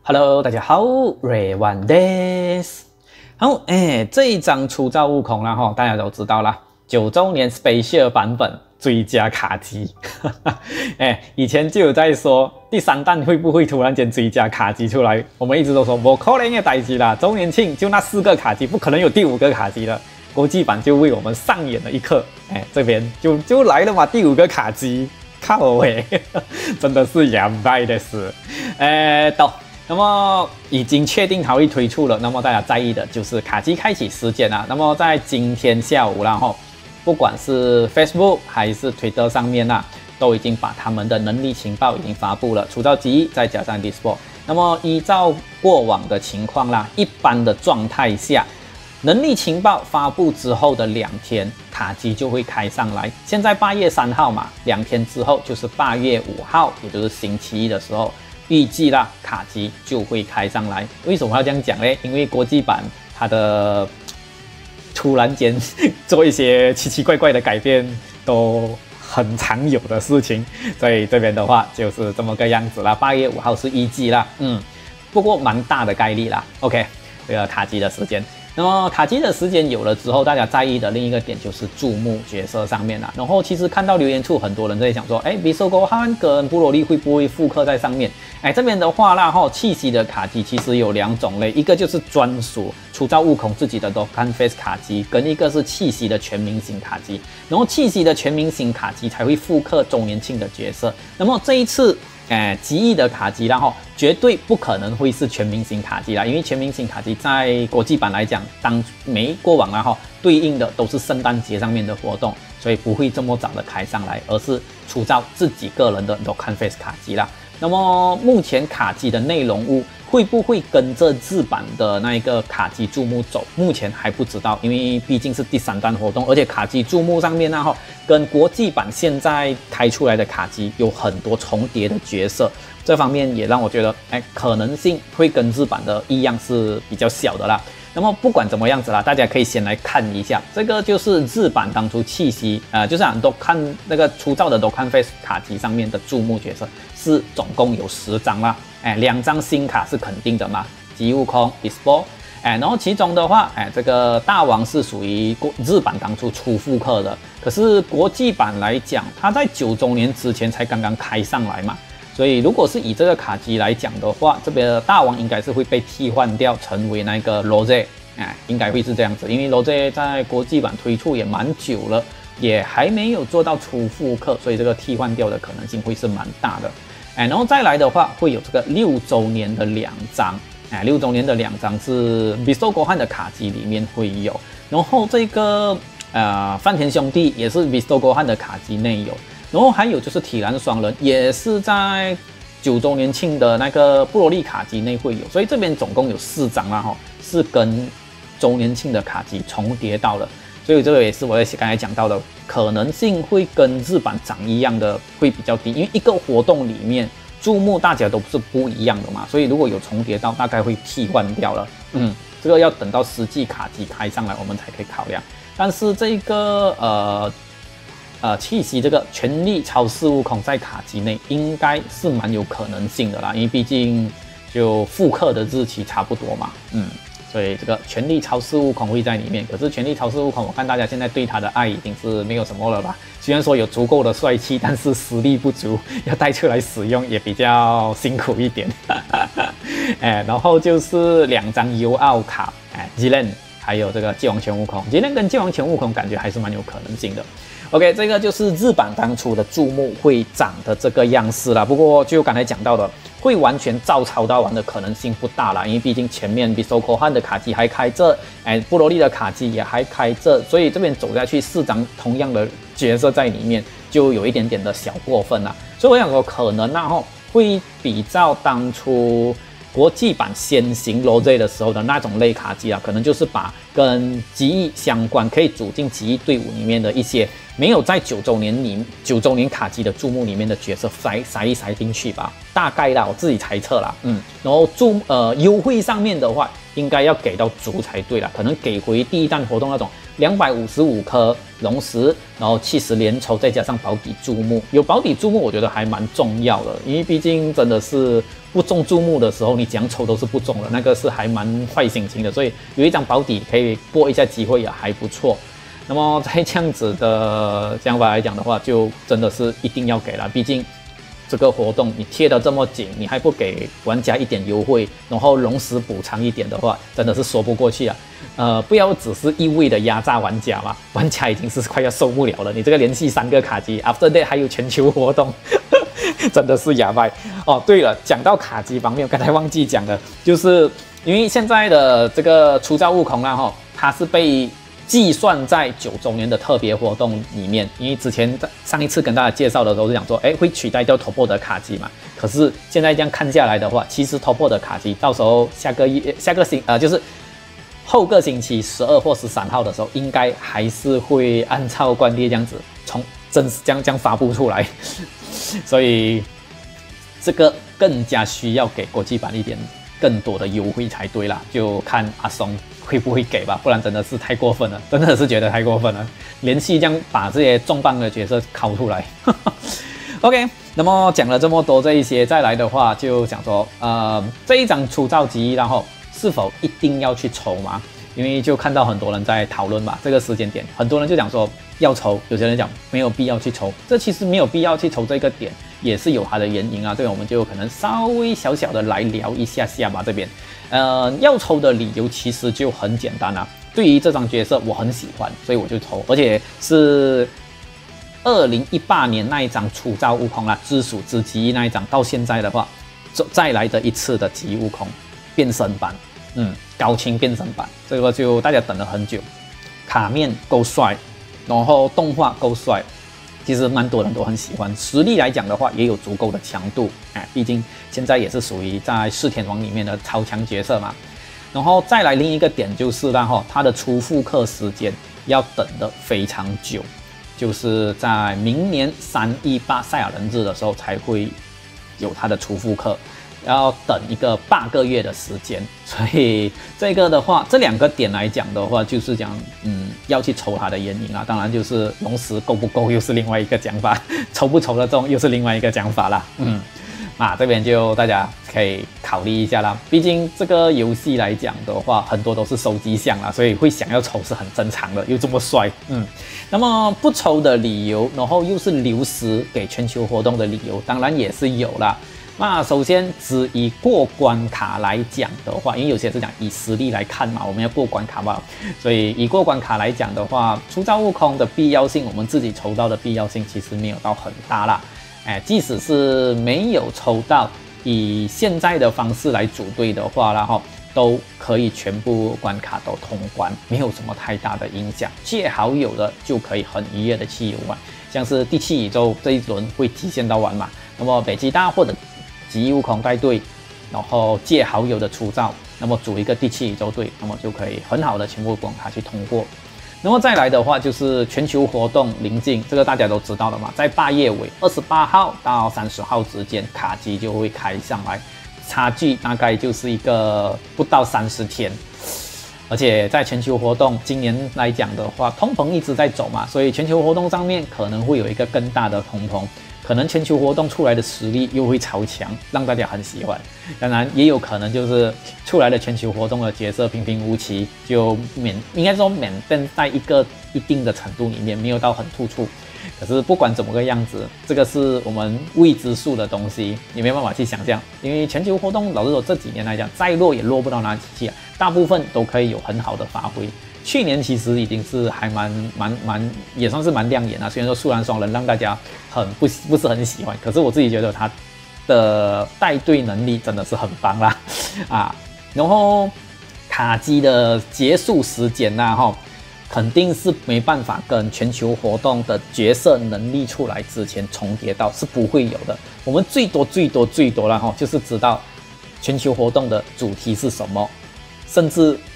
Hello， 大家好，瑞万です。好，这一张出招悟空啦大家都知道啦，9周年 Special 版本追加卡机，以前就有在说第3弹会不会突然间追加卡机出来，我们一直都说不可能的代志啦，周年庆就那4个卡机，不可能有第5个卡机了。国际版就为我们上演了一课，这边就来了嘛，第5个卡机，靠真的是哑巴的事，那么已经确定它会推出了，那么大家在意的就是卡机开启时间啊。那么在今天下午啦不管是 Facebook 还是 Twitter 上面都已经把他们的能力情报已经发布了，出招机再加上 Discord。那么依照过往的情况啦，一般的状态下，能力情报发布之后的2天，卡机就会开上来。现在8月3号嘛，2天之后就是8月5号，也就是星期一的时候。预计啦，卡机就会开上来。为什么要这样讲呢？因为国际版它的突然间做一些奇奇怪怪的改变，都很常有的事情。所以这边的话就是这么个样子啦。8月5号是预计啦，不过蛮大的概率啦。OK， 这个卡机的时间。那么卡机的时间有了之后，大家在意的另一个点就是注目角色上面啦。然后其实看到留言处很多人在讲说，比索狗汉跟布罗利会不会复刻在上面？这边的话啦气息的卡机其实有2种类，一个就是专属出招悟空自己的 Dokkan Face 卡机，跟一个是气息的全明星卡机。然后气息的全明星卡机才会复刻周年庆的角色。那么这一次极翼的卡机啦绝对不可能会是全明星卡机啦，因为全明星卡机在国际版来讲，过往啦对应的都是圣诞节上面的活动，所以不会这么早的开上来，而是出招自己个人的 Dokkan Face 卡机啦。那么目前卡机的内容物会不会跟着日版的那一个卡机注目走？目前还不知道，因为毕竟是第3弹活动，而且卡机注目上面跟国际版现在开出来的卡机有很多重叠的角色，这方面也让我觉得可能性会跟日版的一样是比较小的啦。那么不管怎么样子啦，大家可以先来看一下，这个就是日版当初气息就是都看那个出招的Dokkan Face 卡机上面的注目角色是总共有10张啦，2张新卡是肯定的嘛，极悟空 Dispo， 然后其中的话这个大王是属于日版当初出复刻的，可是国际版来讲，它在9周年之前才刚刚开上来嘛。所以，如果是以这个卡机来讲的话，这边的大王应该是会被替换掉，成为那个 Rose， 应该会是这样子，因为 Rose 在国际版推出也蛮久了，也还没有做到出复刻，所以这个替换掉的可能性会是蛮大的。然后再来的话，会有这个6周年的2张，6周年的2张是 Visoko 汉的卡机里面会有，然后这个饭田兄弟也是 Visoko 汉的卡机内有。然后还有就是体燃双人，也是在9周年庆的那个布罗利卡机内会有，所以这边总共有4张啦是跟周年庆的卡机重叠到了，所以这个也是我刚才讲到的，可能性会跟日版长一样的会比较低，因为一个活动里面注目大家都是不一样的嘛，所以如果有重叠到，大概会替换掉了。这个要等到实际卡机开上来，我们才可以考量。但是这个气息这个全力超视悟空在卡机内应该是蛮有可能性的啦，因为毕竟就复刻的日期差不多嘛，所以这个全力超视悟空会在里面。可是全力超视悟空，我看大家现在对他的爱已经是没有什么了吧？虽然说有足够的帅气，但是实力不足，要带出来使用也比较辛苦一点。然后就是2张UO卡，Jiren 还有这个界王全悟空，Jiren跟界王全悟空感觉还是蛮有可能性的。OK， 这个就是日版当初的注目会长的这个样式啦。不过就刚才讲到的，会完全照抄到完的可能性不大啦，因为毕竟前面Visoko汉的卡机还开着，布罗利的卡机也还开着，所以这边走下去4张同样的角色在里面，就有一点点的小过分啦。所以我想说，可能会比照当初国际版先行 Rose 的时候的那种类卡机可能就是把跟极翼相关可以组进极翼队伍里面的一些没有在9周年卡机的注目里面的角色塞进去吧，大概啦，我自己猜测啦，然后优惠上面的话，应该要给到足才对啦，可能给回第一弹活动那种255颗龙石，然后70连抽，再加上保底注目，有保底注目我觉得还蛮重要的，因为毕竟真的是不中注目的时候，你怎样抽都是不中的，那个是还蛮坏心情的，所以有一张保底可以过一下机会也还不错。那么在这样子的想法来讲的话，就真的是一定要给了，毕竟这个活动你贴得这么紧，你还不给玩家一点优惠，然后龙石补偿一点的话，真的是说不过去啊。不要只是一味的压榨玩家嘛，玩家已经是快要受不了了。你这个连续3个卡机 ，After that 还有全球活动，真的是哑巴哦。对了，讲到卡机方面，我刚才忘记讲了，就是因为现在的这个出招悟空啦哈，它是被计算在9周年的特别活动里面，因为之前上一次跟大家介绍的时候是讲说，会取代掉 Top 的卡机嘛。可是现在这样看下来的话，其实 Top 的卡机到时候就是后个星期12或13号的时候，应该还是会按照惯例这样子从正式这样发布出来，所以这个更加需要给国际版一点更多的优惠才对啦，就看阿松会不会给吧，不然真的是太过分了，真的是觉得太过分了，连续这样把这些重磅的角色拷出来。OK， 那么讲了这么多这一些，再来的话就讲说，这一张出招机，然后是否一定要去抽嘛？因为就看到很多人在讨论嘛，这个时间点，很多人就讲说要抽，有些人讲没有必要去抽，这其实没有必要去抽这个点，也是有它的原因啊。这个我们就可能稍微小小的来聊一下吧。这边，要抽的理由其实就很简单啊。对于这张角色我很喜欢，所以我就抽，而且是2018年那一张出招悟空啦，知属之极那一张，到现在的话，再来的一次的极悟空变身版。高清变身版，这个就大家等了很久，卡面够帅，然后动画够帅，其实蛮多人都很喜欢。实力来讲的话，也有足够的强度，毕竟现在也是属于在噬天王里面的超强角色嘛。然后再来另一个点就是它的出复刻时间要等得非常久，就是在明年318赛亚人日的时候才会有它的出复刻。要等一个8个月的时间，所以这个的话，这2个点来讲的话，就是讲，要去抽它的原因啊。当然就是龙石够不够，又是另外一个讲法；抽不抽得中，又是另外一个讲法啦。这边就大家可以考虑一下啦。毕竟这个游戏来讲的话，很多都是收集项啦，所以会想要抽是很正常的。又这么帅，那么不抽的理由，然后又是流失给全球活动的理由，当然也是有啦。那首先只以过关卡来讲的话，因为有些是讲以实力来看嘛，我们要过关卡嘛，所以以过关卡来讲的话，出招悟空的必要性，我们自己抽到的必要性其实没有到很大啦。即使是没有抽到，以现在的方式来组队的话，然后都可以全部关卡都通关，没有什么太大的影响。借好友的就可以很愉悦的去游玩，像是第7宇宙这一轮会体现到玩嘛，那么北极大或者极悟空带队，然后借好友的出招，那么组一个第7宇宙队，那么就可以很好的全部关卡去通过。那么再来的话就是全球活动临近，这个大家都知道了嘛，在8月尾28号到30号之间，卡机就会开上来，差距大概就是一个不到30天。而且在全球活动今年来讲的话，通膨一直在走嘛，所以全球活动上面可能会有一个更大的通膨。可能全球活动出来的实力又会超强，让大家很喜欢。当然也有可能就是出来的全球活动的角色平平无奇，就应该说免变在一个一定的程度里面，没有到很突出。可是不管怎么个样子，这个是我们未知数的东西，也没办法去想象。因为全球活动老实说这几年来讲，再弱也弱不到哪里去啊，大部分都可以有很好的发挥。去年其实已经是还也算是蛮亮眼啊。虽然说树兰双人让大家不是很喜欢，可是我自己觉得他的带队能力真的是很棒啦然后卡机的结束时间肯定是没办法跟全球活动的角色能力出来之前重叠到，是不会有的。我们最多啦就是知道全球活动的主题是什么，甚至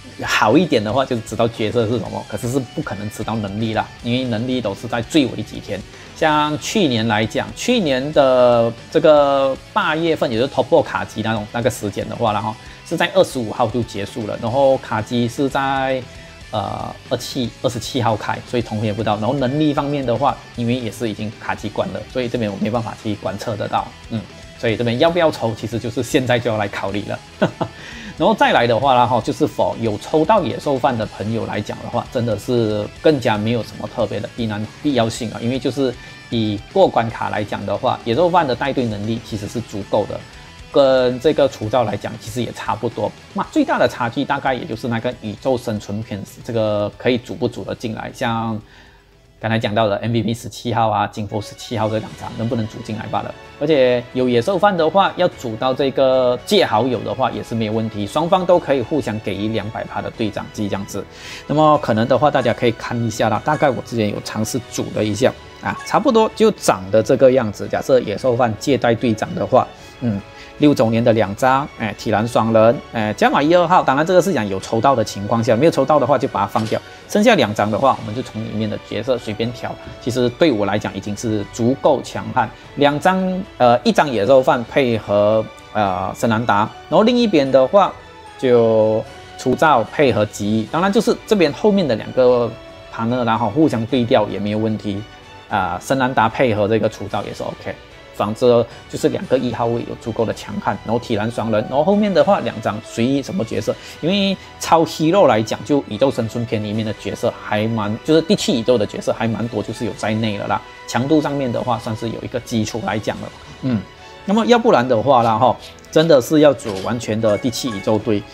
好一点的话，就是知道角色是什么，可是是不可能知道能力啦，因为能力都是在最尾几天。像去年来讲，去年的这个8月份，也就是 Top 卡机那个时间的话，然后是在25号就结束了，然后卡机是在27号开，所以同天也不到。然后能力方面的话，因为也是已经卡机关了，所以这边我没办法去观测得到，所以这边要不要抽，其实就是现在就要来考虑了。然后再来的话啦，就是否有抽到野兽饭的朋友来讲的话，真的是更加没有什么特别的必要性啊，因为就是以过关卡来讲的话，野兽饭的带队能力其实是足够的，跟这个除罩来讲其实也差不多。那最大的差距大概也就是那个宇宙生存篇这个可以组不组得进来，像刚才讲到的 MVP 17号啊，金佛17号这2张能不能组进来罢了。而且有野兽饭的话，要组到这个借好友的话也是没有问题，双方都可以互相给予200%的队长机这样子。那么可能的话，大家可以看一下啦，大概我之前有尝试组了一下啊，差不多就长得这个样子。假设野兽饭借带队长的话，6周年的2张，体蓝双人，加码1、2号，当然这个是讲有抽到的情况下，没有抽到的话就把它放掉。剩下2张的话，我们就从里面的角色随便挑。其实对我来讲已经是足够强悍。2张，1张野兽饭配合森兰达，然后另一边的话就出罩配合吉义，当然就是这边后面的2个partner然后互相对调也没有问题。森兰达配合这个出罩也是 OK。反正就是2个1号位有足够的强悍，然后体蓝双人，然后后面的话2张随意什么角色，因为超 hero 来讲，就宇宙生存篇里面的角色还蛮，就是第7宇宙的角色还蛮多，就是有在内了啦。强度上面的话，算是有一个基础来讲了。那么要不然的话啦，真的是要组完全的第7宇宙队。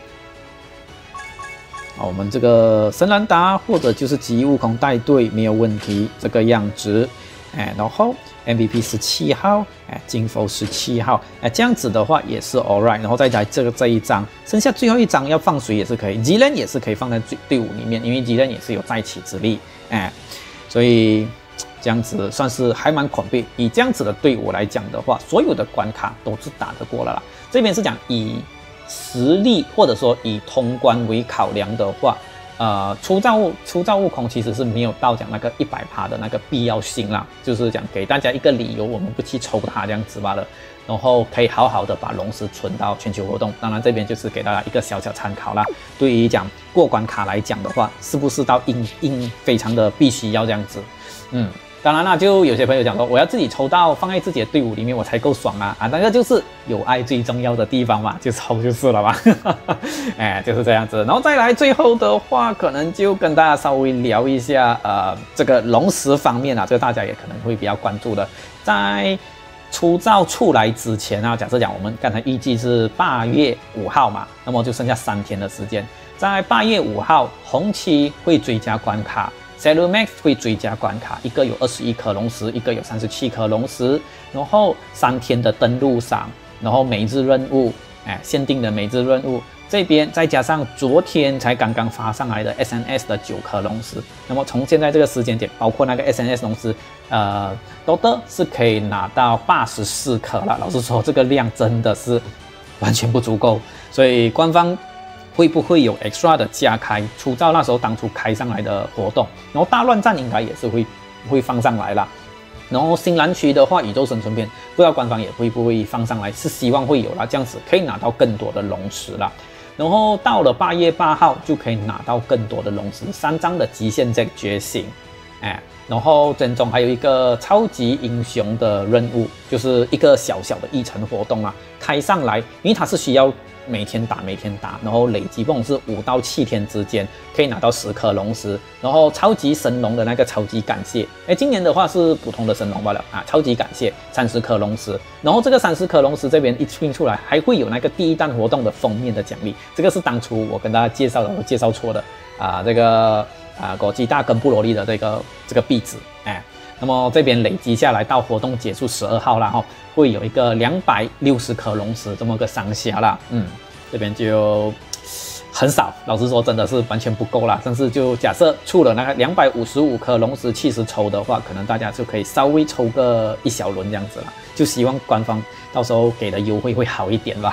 我们这个神兰达或者就是极悟空带队没有问题，这个样子，然后。MVP 17号，金佛17号，这样子的话也是 alright， 然后再来这一张，剩下最后一张要放谁也是可以，吉人也是可以放在队伍里面，因为吉人也是有再起之力，所以这样子算是还蛮恐怖。以这样子的队伍来讲的话，所有的关卡都是打得过了啦。这边是讲以实力或者说以通关为考量的话。出造悟空其实是没有到讲那个100%的那个必要性啦，就是讲给大家一个理由，我们不去抽它这样子罢了，然后可以好好的把龙石存到全球活动。当然这边就是给大家一个小小参考啦。对于讲过关卡来讲的话，是不是到硬非常的必须要这样子？当然啦，就有些朋友讲说，我要自己抽到放在自己的队伍里面，我才够爽啊！那个就是有爱最重要的地方嘛，就抽就是了嘛。就是这样子。然后再来最后的话，可能就跟大家稍微聊一下，这个龙石方面啊，这个大家也可能会比较关注的。在出造出来之前啊，假设讲我们刚才预计是8月5号嘛，那么就剩下3天的时间，在8月5号红旗会追加关卡。Sailor Max 会追加关卡，一个有21颗龙石，一个有37颗龙石，然后3天的登陆赏，然后每日任务，限定的每日任务这边再加上昨天才刚刚发上来的 SNS 的9颗龙石，那么从现在这个时间点，包括那个 SNS 龙石，多的是可以拿到84颗了。老实说，这个量真的是完全不足够，所以官方。会不会有 extra 的加开出照那时候当初开上来的活动，然后大乱战应该也是会放上来啦。然后新蓝区的话，宇宙生存篇不知道官方也会不会放上来，是希望会有啦，这样子可以拿到更多的龙石啦。然后到了8月8号就可以拿到更多的龙石，3张的极限这个觉醒，然后真中还有一个超级英雄的任务，就是一个小小的议程活动啊，开上来，因为它是需要。每天打，然后累积蹦是5到7天之间可以拿到10颗龙石，然后超级神龙的那个超级感谢，今年的话是普通的神龙罢了啊，超级感谢30颗龙石，然后这个30颗龙石这边一拼出来，还会有那个第1弹活动的封面的奖励，这个是当初我跟大家介绍的，我介绍错的这个国际大跟布罗利的这个壁纸，那么这边累积下来到活动结束12号啦，会有一个260颗龙石这么个上下啦，这边就很少，老实说真的是完全不够啦。但是就假设出了那个255颗龙石70抽的话，可能大家就可以稍微抽个1小轮这样子啦，就希望官方到时候给的优惠会好一点吧。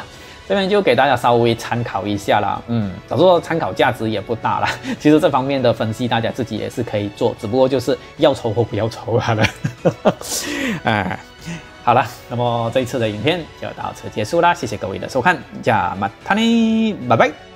这边就给大家稍微参考一下啦。只是说参考价值也不大啦。其实这方面的分析大家自己也是可以做，只不过就是要抽或不要抽好了。好了，那么这一次的影片就到此结束啦，谢谢各位的收看，加马塔尼，拜拜。